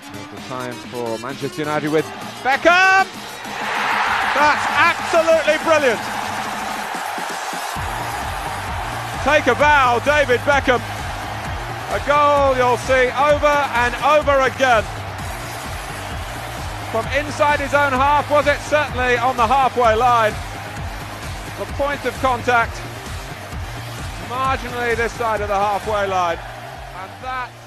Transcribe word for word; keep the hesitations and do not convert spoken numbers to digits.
There's the time for Manchester United with Beckham! That's absolutely brilliant! Take a bow, David Beckham. A goal you'll see over and over again. From inside his own half, was it? Certainly on the halfway line. The point of contact, marginally this side of the halfway line. And that